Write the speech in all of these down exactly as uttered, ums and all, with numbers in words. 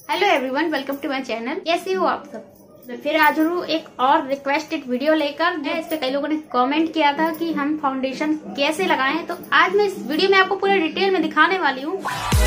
Hello everyone, welcome to my channel. कैसे हो आप सब? तो फिर आज हूँ एक और रिक्वेस्टेड वीडियो लेकर। इस पे कई लोगों ने कमेंट किया था कि हम फाउंडेशन कैसे लगाएं, तो आज मैं इस वीडियो में आपको पूरे डिटेल में दिखाने वाली हूँ।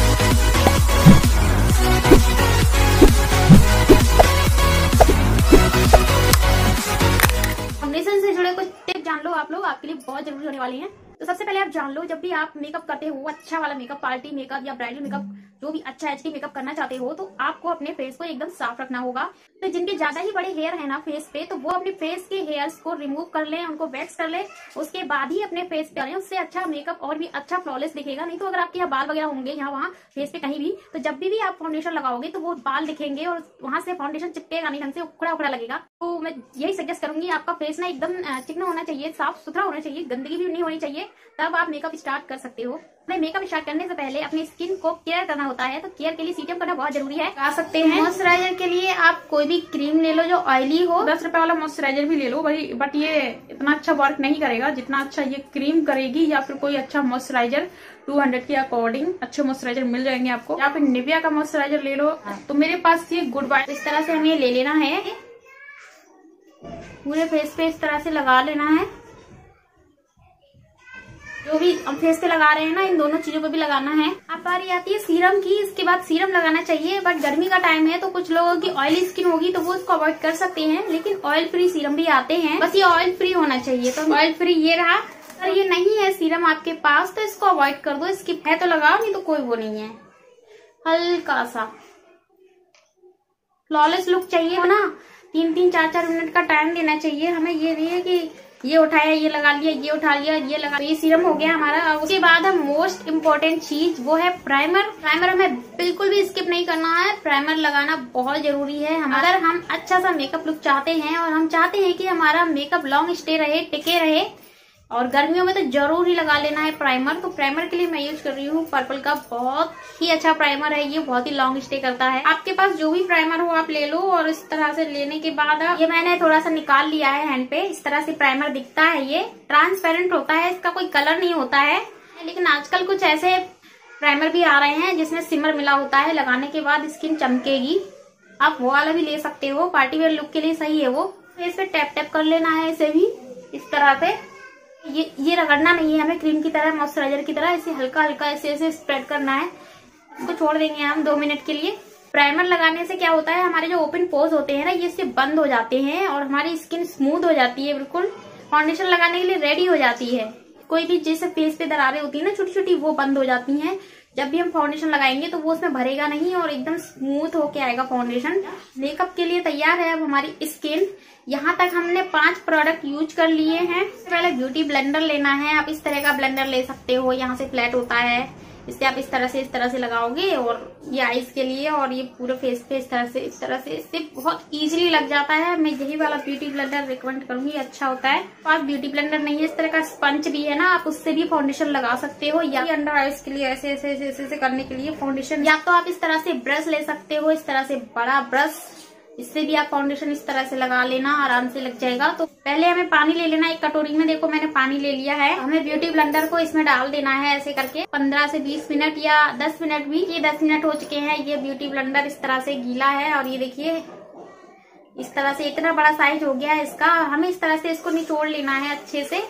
फाउंडेशन से जुड़े कुछ टिप जान लो आप लोग, आपके लिए बहुत जरूरी होने वाली हैं। तो सबसे पहले आप जान लो, जब भी आप मेकअप करते हो, अच्छा वाला मेकअप, पार्टी मेकअप या ब्राइडल मेकअप, जो भी अच्छा एचडी मेकअप करना चाहते हो, तो आपको अपने फेस को एकदम साफ रखना होगा। तो जिनके ज्यादा ही बड़े हेयर है ना फेस पे, तो वो अपने फेस के हेयर्स को रिमूव कर ले, उनको वैक्स कर ले, उसके बाद ही अपने फेस पे करें। उससे अच्छा मेकअप और भी अच्छा फ्लॉलेस दिखेगा। नहीं तो अगर आपके यहाँ बाल वगैरह होंगे यहाँ वहाँ फेस पे कहीं भी, तो जब भी, भी आप फाउंडेशन लगाओगे तो वो बाल दिखेंगे और वहां से फाउंडेशन चिपकेगा नहीं, ढंग से उखड़ा उखड़ा लगेगा। तो मैं यही सजेस्ट करूंगी, आपका फेस ना एकदम चिकना होना चाहिए, साफ सुथरा होना चाहिए, गंदगी भी नहीं होनी चाहिए, तब आप मेकअप स्टार्ट कर सकते हो। अपने मेकअप स्टार्ट करने से पहले अपनी स्किन को केयर करना होता है, तो केयर के लिए सीरम करना बहुत जरूरी है। आ सकते हैं मॉइस्चराइजर के लिए आप कोई भी क्रीम ले लो जो ऑयली हो। दस रुपए वाला मॉइस्चराइजर भी ले लो भाई, बट ये इतना अच्छा वर्क नहीं करेगा जितना अच्छा ये क्रीम करेगी। या फिर कोई अच्छा मॉइस्चराइजर टू हंड्रेड के अकॉर्डिंग अच्छे मॉइस्चराइजर मिल जाएंगे आपको। या फिर निविया का मॉइस्चराइजर ले लो। तो मेरे पास ये गुड बाय, इस तरह से हमें ले लेना है, पूरे फेस पे इस तरह से लगा लेना है। जो भी हम फेस पे लगा रहे हैं ना, इन दोनों चीजों पे भी लगाना है। अब बारी आती है सीरम की। इसके बाद सीरम लगाना चाहिए, बट गर्मी का टाइम है तो कुछ लोगों की ऑयली स्किन होगी तो वो इसको अवॉइड कर सकते हैं, लेकिन ऑयल फ्री सीरम भी आते हैं, बस ये ऑयल फ्री होना चाहिए। तो ऑयल फ्री ये रहा। अगर ये नहीं है सीरम आपके पास तो इसको अवॉइड कर दो, इसकी है तो लगाओ, नहीं तो कोई वो नहीं है। हल्का सा फ्लॉलेस लुक चाहिए हो ना, तीन तीन चार चार मिनट का टाइम देना चाहिए हमें। ये नहीं है कि ये उठाया, ये लगा लिया, ये उठा लिया, ये लगा, तो ये सीरम हो गया हमारा। उसके बाद हम मोस्ट इम्पोर्टेंट चीज वो है प्राइमर। प्राइमर हमें बिल्कुल भी स्किप नहीं करना है, प्राइमर लगाना बहुत जरूरी है। हम अगर हम अच्छा सा मेकअप लुक चाहते हैं और हम चाहते हैं कि हमारा मेकअप लॉन्ग स्टे रहे, टिके रहे, और गर्मियों में तो जरूर ही लगा लेना है प्राइमर। तो प्राइमर के लिए मैं यूज कर रही हूँ पर्पल का, बहुत ही अच्छा प्राइमर है ये, बहुत ही लॉन्ग स्टे करता है। आपके पास जो भी प्राइमर हो आप ले लो। और इस तरह से लेने के बाद ये मैंने थोड़ा सा निकाल लिया है हैंड पे। इस तरह से प्राइमर दिखता है, ये ट्रांसपेरेंट होता है, इसका कोई कलर नहीं होता है। लेकिन आजकल कुछ ऐसे प्राइमर भी आ रहे हैं जिसमें सिमर मिला होता है, लगाने के बाद स्किन चमकेगी। आप वो वाला भी ले सकते हो, पार्टी वेयर लुक के लिए सही है वो। फेस पे टैप टैप कर लेना है इसे भी इस तरह से। ये ये रगड़ना नहीं है हमें, क्रीम की तरह, मॉइस्चराइजर की तरह इसे हल्का हल्का ऐसे ऐसे स्प्रेड करना है। इसको छोड़ देंगे हम दो मिनट के लिए। प्राइमर लगाने से क्या होता है, हमारे जो ओपन पोर्स होते हैं ना, ये इससे बंद हो जाते हैं और हमारी स्किन स्मूथ हो जाती है, बिल्कुल फाउंडेशन लगाने के लिए रेडी हो जाती है। कोई भी जैसे फेस पे दरारें होती है ना छोटी छोटी, वो बंद हो जाती हैं। जब भी हम फाउंडेशन लगाएंगे तो वो उसमें भरेगा नहीं और एकदम स्मूथ होके आएगा फाउंडेशन। मेकअप के लिए तैयार है अब हमारी स्किन। यहाँ तक हमने पांच प्रोडक्ट यूज कर लिए हैं। पहले ब्यूटी ब्लेंडर लेना है। आप इस तरह का ब्लेंडर ले सकते हो, यहाँ से फ्लैट होता है, इससे आप इस तरह से इस तरह से लगाओगे। और ये आईज के लिए, और ये पूरे फेस पे इस तरह से इस तरह से, इससे बहुत इजीली लग जाता है। मैं यही वाला ब्यूटी ब्लेंडर रिकमेंड करूंगी, अच्छा होता है। पास ब्यूटी ब्लेंडर नहीं है, इस तरह का स्पंज भी है ना, आप उससे भी फाउंडेशन लगा सकते हो। या अंडर आईज के लिए ऐसे ऐसे ऐसे ऐसे करने के लिए फाउंडेशन, या तो आप इस तरह से ब्रश ले सकते हो, इस तरह से बड़ा ब्रश, इससे भी आप फाउंडेशन इस तरह से लगा लेना, आराम से लग जाएगा। तो पहले हमें पानी ले लेना एक कटोरी में। देखो मैंने पानी ले लिया है। हमें ब्यूटी ब्लेंडर को इसमें डाल देना है ऐसे करके पंद्रह से बीस मिनट या दस मिनट भी। ये दस मिनट हो चुके हैं। ये ब्यूटी ब्लेंडर इस तरह से गीला है और ये देखिए इस तरह से इतना बड़ा साइज हो गया है इसका। हमें इस तरह से इसको निचोड़ लेना है अच्छे से।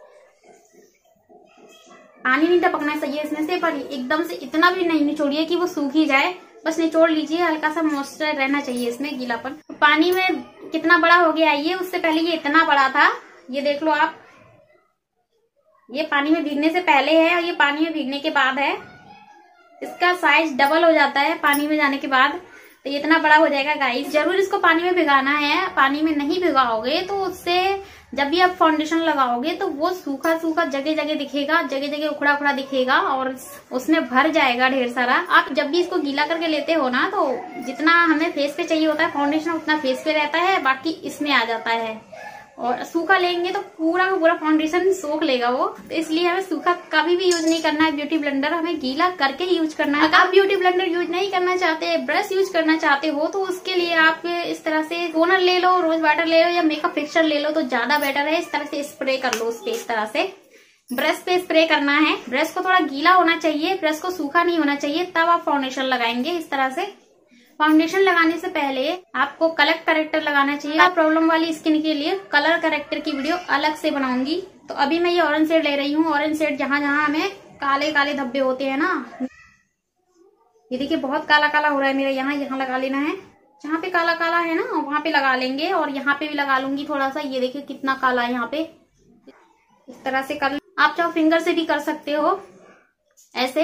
पानी नहीं टपकना चाहिए इसमें से, पर एकदम से इतना भी नहीं निचोड़िए कि वो सूख ही जाए, बस निचोड़ लीजिए। हल्का सा मॉइस्चर रहना चाहिए इसमें, गीलापन। तो पानी में कितना बड़ा हो गया ये, उससे पहले ये इतना बड़ा था, ये देख लो आप। ये पानी में भीगने से पहले है और ये पानी में भीगने के बाद है। इसका साइज डबल हो जाता है पानी में जाने के बाद, तो ये इतना बड़ा हो जाएगा गाइस। जरूर इसको पानी में भिगाना है। पानी में नहीं भिगाओगे तो उससे जब भी आप फाउंडेशन लगाओगे तो वो सूखा सूखा जगह जगह दिखेगा, जगह जगह उखड़ा उखड़ा दिखेगा और उसमें भर जाएगा ढेर सारा। आप जब भी इसको गीला करके लेते हो ना, तो जितना हमें फेस पे चाहिए होता है फाउंडेशन उतना फेस पे रहता है, बाकी इसमें आ जाता है। और सूखा लेंगे तो पूरा का पूरा फाउंडेशन सोख लेगा वो। तो इसलिए हमें सूखा कभी भी यूज नहीं करना है ब्यूटी ब्लेंडर, हमें गीला करके ही यूज करना है। अगर आप ब्यूटी ब्लेंडर यूज नहीं करना चाहते, ब्रश यूज करना चाहते हो, तो उसके लिए आप इस तरह से टोनर ले लो, रोज वाटर ले लो या मेकअप फिक्सर ले लो तो ज्यादा बेटर है। इस तरह से स्प्रे कर लो उस पे, इस तरह से ब्रश पे स्प्रे करना है। ब्रश को थोड़ा गीला होना चाहिए, ब्रश को सूखा नहीं होना चाहिए, तब आप फाउंडेशन लगाएंगे इस तरह से। फाउंडेशन लगाने से पहले आपको कलर करेक्टर लगाना चाहिए। प्रॉब्लम वाली स्किन के लिए कलर करेक्टर की वीडियो अलग से बनाऊंगी। तो अभी मैं ये ऑरेंज शेड ले रही हूँ। ऑरेंज शेड जहां जहां हमें काले काले धब्बे होते हैं ना, ये देखिए बहुत काला काला हो रहा है मेरा, यहाँ यहाँ लगा लेना है। जहाँ पे काला काला है ना वहां पे लगा लेंगे, और यहाँ पे भी लगा लूंगी थोड़ा सा। ये देखिए कितना काला है यहाँ पे, इस तरह से कर। आप चाहो फिंगर से भी कर सकते हो ऐसे।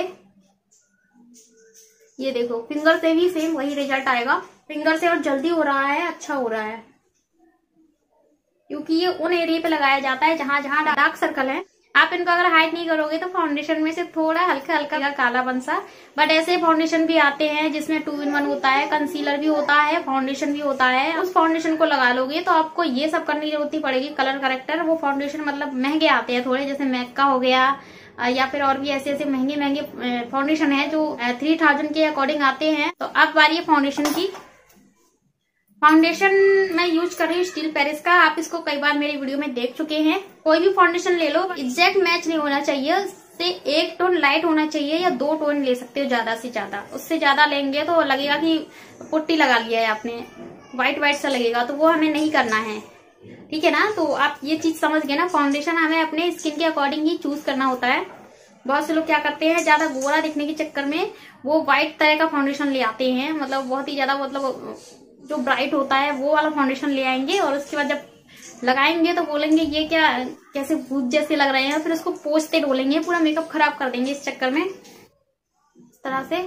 ये देखो फिंगर से भी सेम वही रिजल्ट आएगा। फिंगर से और जल्दी हो रहा है, अच्छा हो रहा है, क्योंकि ये उन एरिया पे लगाया जाता है जहां जहां डार्क सर्कल है। आप इनको अगर हाइड नहीं करोगे तो फाउंडेशन में से थोड़ा हल्का हल्का काला बन सा। बट ऐसे फाउंडेशन भी आते हैं जिसमें टू इन वन होता है, कंसीलर भी होता है, फाउंडेशन भी होता है। उस फाउंडेशन को लगा लोगे तो आपको ये सब करने की जरूरत ही पड़ेगी। कलर करेक्टर वो फाउंडेशन मतलब महंगे आते हैं थोड़े, जैसे मैक का हो गया, या फिर और भी ऐसे ऐसे महंगे महंगे फाउंडेशन है जो थ्री थाउजेंड के अकॉर्डिंग आते हैं। तो अब बारी है फाउंडेशन की। फाउंडेशन मैं यूज कर रही हूँ स्टील पेरिस का। आप इसको कई बार मेरी वीडियो में देख चुके हैं। कोई भी फाउंडेशन ले लो, एग्जैक्ट मैच नहीं होना चाहिए, उससे एक टोन लाइट होना चाहिए, या दो टोन ले सकते हो ज्यादा से ज्यादा। उससे ज्यादा लेंगे तो लगेगा कि पुट्टी लगा लिया है आपने, व्हाइट व्हाइट सा लगेगा, तो वो हमें नहीं करना है, ठीक है ना। तो आप ये चीज समझ गए ना, फाउंडेशन हमें अपने स्किन के अकॉर्डिंग ही चूज करना होता है। बहुत से लोग क्या करते हैं, ज्यादा गोरा दिखने के चक्कर में वो व्हाइट तरह का फाउंडेशन ले आते हैं, मतलब बहुत ही ज्यादा मतलब जो ब्राइट होता है वो वाला फाउंडेशन ले आएंगे, और उसके बाद जब लगाएंगे तो बोलेंगे ये क्या, कैसे भूत जैसे लग रहे हैं। फिर उसको पोंछते डोलेंगे, पूरा मेकअप खराब कर देंगे इस चक्कर में। इस तरह से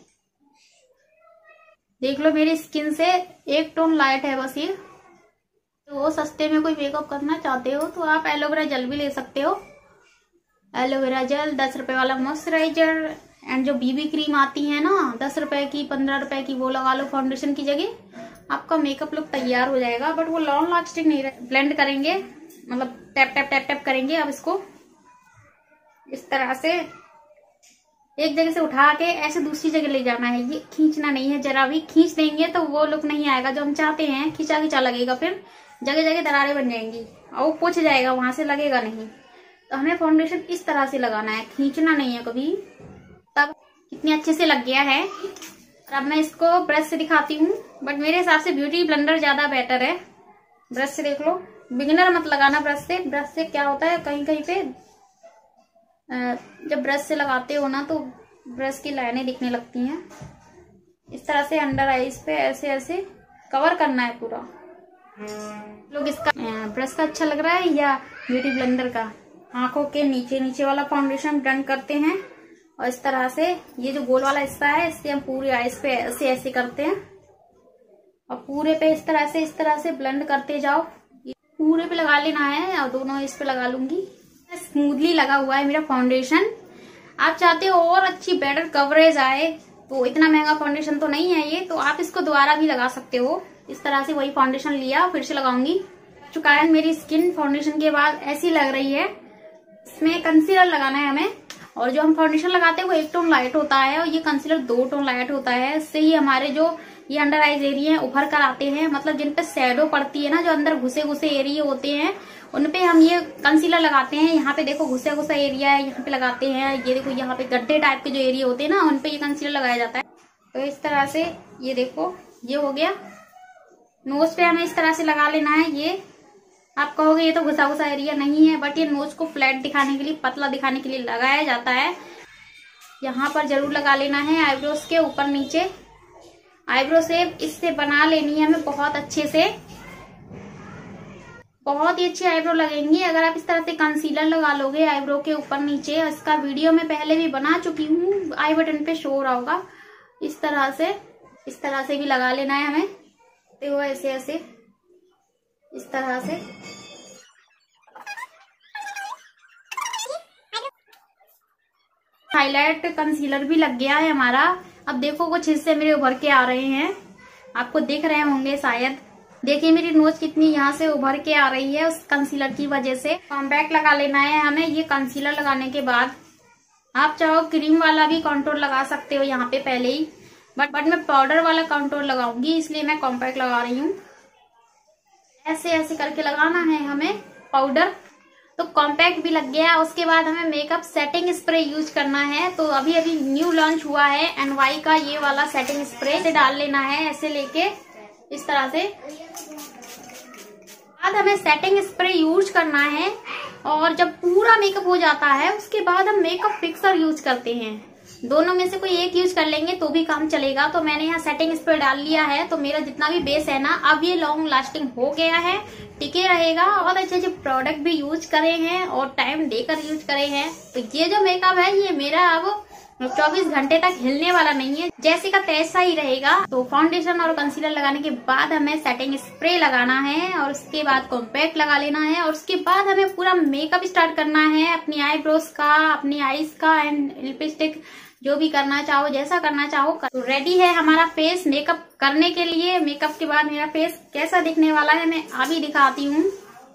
देख लो मेरी स्किन से एक टोन लाइट है बस ये। तो सस्ते में कोई मेकअप करना चाहते हो तो आप एलोवेरा जेल भी ले सकते हो। एलोवेरा जेल, दस रुपए वाला मॉइस्चराइजर, एंड जो बीबी क्रीम आती है ना दस रुपए की, पंद्रह रुपए की, वो लगा लो फाउंडेशन की जगह। आपका मेकअप लुक तैयार हो जाएगा, बट वो लॉन्ग लास्टिंग नहीं रहे। ब्लेंड करेंगे, मतलब टैप टैप टैप टैप करेंगे। अब इसको इस तरह से एक जगह से उठा के ऐसे दूसरी जगह ले जाना है, ये खींचना नहीं है। जरा भी खींच देंगे तो वो लुक नहीं आएगा जो हम चाहते हैं, खींचा खींचा लगेगा, फिर जगह जगह दरारें बन जाएंगी और वो पोंछ जाएगा, वहां से लगेगा नहीं। तो हमें फाउंडेशन इस तरह से लगाना है, खींचना नहीं है कभी। तब कितने अच्छे से लग गया है। अब मैं इसको ब्रश से दिखाती हूँ, बट मेरे हिसाब से ब्यूटी ब्लेंडर ज्यादा बेटर है। ब्रश से देख लो, बिगिनर मत लगाना ब्रश से। ब्रश से क्या होता है, कहीं कहीं पे जब ब्रश से लगाते हो ना तो ब्रश की लाइनें दिखने लगती हैं। इस तरह से अंडर आईज पे ऐसे ऐसे कवर करना है पूरा। लोग इसका ब्रश का अच्छा लग रहा है या ब्यूटी ब्लेंडर का? आंखों के नीचे नीचे वाला फाउंडेशन ब्लेंड करते हैं, और इस तरह से ये जो गोल वाला हिस्सा है इससे हम पूरी आईज पे ऐसे ऐसे करते हैं, और पूरे पे इस तरह से इस तरह से ब्लेंड करते जाओ। पूरे पे लगा लेना है, और दोनों इस पे लगा लूंगी। स्मूथली लगा हुआ है मेरा फाउंडेशन। आप चाहते हो और अच्छी बेटर कवरेज आए, तो इतना महंगा फाउंडेशन तो नहीं है ये, तो आप इसको दोबारा भी लगा सकते हो। इस तरह से वही फाउंडेशन लिया, फिर से लगाऊंगी। चुका है मेरी स्किन फाउंडेशन के बाद ऐसी लग रही है। इसमें कंसीलर लगाना है हमें, और जो हम फाउंडेशन लगाते हैं वो एक टोन लाइट होता है, और ये कंसीलर दो टोन लाइट होता है। इससे ही हमारे जो ये अंडर आईज एरिया है उभर कर आते हैं, मतलब जिन पे शैडो पड़ती है ना, जो अंदर घुसे घुसे एरिया होते हैं उनपे हम ये कंसीलर लगाते हैं। यहाँ पे देखो घुसा घुसा एरिया है, यहाँ पे लगाते हैं। ये देखो यहाँ पे गड्ढे टाइप के जो एरिया होते हैं ना, उनपे ये कंसीलर लगाया जाता है। तो इस तरह से ये देखो ये हो गया। नोज पे हमें इस तरह से लगा लेना है। ये आप कहोगे ये तो घुसा घुसा एरिया नहीं है, बट ये नोज को फ्लैट दिखाने के लिए, पतला दिखाने के लिए लगाया जाता है। यहाँ पर जरूर लगा लेना है, आईब्रोज के ऊपर नीचे। आईब्रो शेप इससे बना लेनी है हमें बहुत अच्छे से, बहुत ही अच्छी आईब्रो लगेंगी अगर आप इस तरह से कंसीलर लगा लोगे आईब्रो के ऊपर नीचे। इसका वीडियो मैं पहले भी बना चुकी हूँ, आई बटन पे शो हो रहा होगा। इस तरह से इस तरह से भी लगा लेना है हमें, देखो ऐसे ऐसे इस तरह से। हाईलाइट कंसीलर भी लग गया है हमारा। अब देखो कुछ हिस्से मेरे उभर के आ रहे हैं, आपको दिख रहे होंगे शायद। देखिए मेरी नोज कितनी यहाँ से उभर के आ रही है उस कंसीलर की वजह से। कॉम्पैक्ट लगा लेना है हमें। ये कंसीलर लगाने के बाद आप चाहो क्रीम वाला भी कंटूर लगा सकते हो यहाँ पे पहले ही, बट बट मैं पाउडर वाला कंटूर लगाऊंगी, इसलिए मैं कॉम्पैक्ट लगा रही हूँ। ऐसे ऐसे करके लगाना है हमें पाउडर। तो कॉम्पैक्ट भी लग गया। उसके बाद हमें मेकअप सेटिंग स्प्रे यूज करना है। तो अभी अभी न्यू लॉन्च हुआ है एनवाई का ये वाला सेटिंग स्प्रे, से डाल लेना है ऐसे लेके इस तरह से। बाद हमें सेटिंग स्प्रे यूज करना है और जब पूरा मेकअप हो जाता है उसके बाद हम मेकअप फिक्सर यूज करते हैं। दोनों में से कोई एक यूज कर लेंगे तो भी काम चलेगा। तो मैंने यहाँ सेटिंग स्प्रे डाल लिया है, तो मेरा जितना भी बेस है ना अब ये लॉन्ग लास्टिंग हो गया है, टिके रहेगा। और अच्छे अच्छे प्रोडक्ट भी यूज करे हैं और टाइम देकर यूज करे हैं। तो ये जो मेकअप है ये मेरा अब चौबीस घंटे तक हिलने वाला नहीं है, जैसे का तैसा ही रहेगा। तो फाउंडेशन और कंसीलर लगाने के बाद हमें सेटिंग स्प्रे लगाना है और उसके बाद कॉम्पैक्ट लगा लेना है और उसके बाद हमें पूरा मेकअप स्टार्ट करना है, अपनी आईब्रोज का, अपनी आईज का एंड लिपस्टिक, जो भी करना चाहो, जैसा करना चाहो। तो रेडी है हमारा फेस मेकअप करने के लिए। मेकअप के बाद मेरा फेस कैसा दिखने वाला है मैं अभी दिखाती हूँ।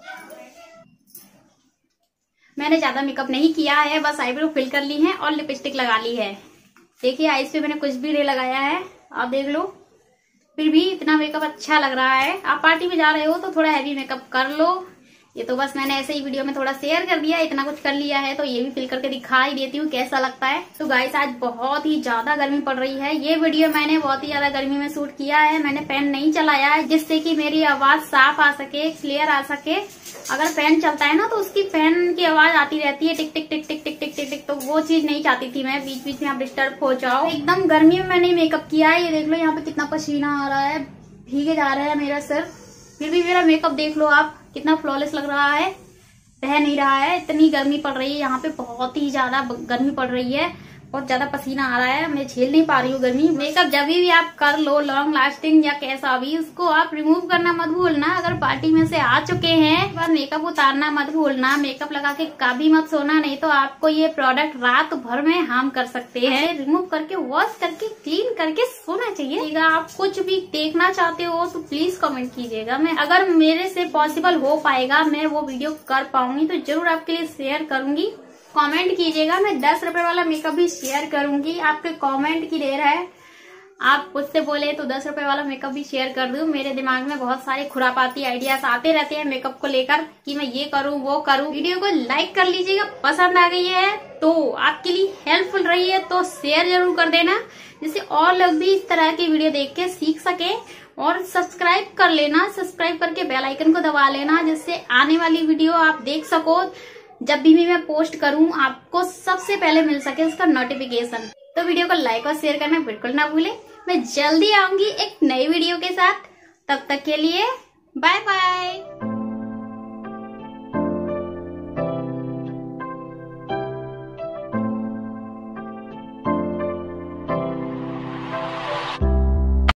मैंने ज्यादा मेकअप नहीं किया है, बस आईब्रो फिल कर ली है और लिपस्टिक लगा ली है। देखिए आईज पे मैंने कुछ भी नहीं लगाया है, आप देख लो, फिर भी इतना मेकअप अच्छा लग रहा है। आप पार्टी में जा रहे हो तो थोड़ा हैवी मेकअप कर लो। ये तो बस मैंने ऐसे ही वीडियो में थोड़ा शेयर कर दिया, इतना कुछ कर लिया है तो ये भी फिल करके दिखा ही देती हूँ कैसा लगता है। तो गाइस आज बहुत ही ज्यादा गर्मी पड़ रही है। ये वीडियो मैंने बहुत ही ज्यादा गर्मी में शूट किया है। मैंने फैन नहीं चलाया है जिससे कि मेरी आवाज साफ आ सके, क्लियर आ सके। अगर फैन चलता है ना तो उसकी फैन की आवाज आती रहती है टिक टिक टिक टिक टिक टिक टिक टिक, तो वो चीज नहीं चाहती थी मैं, बीच बीच में आप डिस्टर्ब हो जाओ। एकदम गर्मी में मैंने मेकअप किया है। ये देख लो यहाँ पे कितना पसीना आ रहा है, भीगे जा रहा है मेरा सर, फिर भी मेरा मेकअप देख लो आप कितना फ्लॉलेस लग रहा है, बह नहीं रहा है। इतनी गर्मी पड़ रही है यहाँ पे, बहुत ही ज्यादा गर्मी पड़ रही है, बहुत ज्यादा पसीना आ रहा है, मैं झेल नहीं पा रही हूँ गर्मी। मेकअप जब भी आप कर लो लॉन्ग लास्टिंग या कैसा भी, उसको आप रिमूव करना मत भूलना। अगर पार्टी में से आ चुके हैं बाद मेकअप उतारना मत भूलना। मेकअप लगा के कभी मत सोना, नहीं तो आपको ये प्रोडक्ट रात भर में हार्म कर सकते हैं। रिमूव करके वॉश करके क्लीन करके सोना चाहिए। आप कुछ भी देखना चाहते हो तो प्लीज कमेंट कीजिएगा। मैं अगर मेरे से पॉसिबल हो पाएगा मैं वो वीडियो कर पाऊंगी तो जरूर आपके लिए शेयर करूंगी। कमेंट कीजिएगा, मैं दस रुपए वाला मेकअप भी शेयर करूंगी। आपके कमेंट की देर है, आप मुझसे बोले तो दस रुपए वाला मेकअप भी शेयर कर दूं। मेरे दिमाग में बहुत सारे खुरापाती आइडियाज आते रहते हैं मेकअप को लेकर कि मैं ये करूं वो करूं। वीडियो को लाइक कर लीजिएगा, पसंद आ गई है तो आपके लिए हेल्पफुल रही है तो शेयर जरूर कर देना, जिससे और लोग भी इस तरह की वीडियो देख के सीख सके। और सब्सक्राइब कर लेना, सब्सक्राइब करके बेल आइकन को दबा लेना, जिससे आने वाली वीडियो आप देख सको, जब भी मैं पोस्ट करूं आपको सबसे पहले मिल सके उसका नोटिफिकेशन। तो वीडियो को लाइक और शेयर करना बिल्कुल ना भूले। मैं जल्दी आऊंगी एक नई वीडियो के साथ, तब तक के लिए बाय बाय।